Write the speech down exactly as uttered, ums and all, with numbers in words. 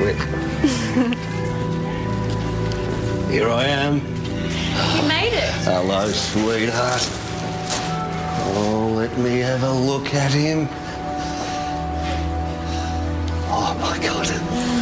it. Here I am. You made it. Hello, sweetheart. Oh, let me have a look at him. Oh, my God.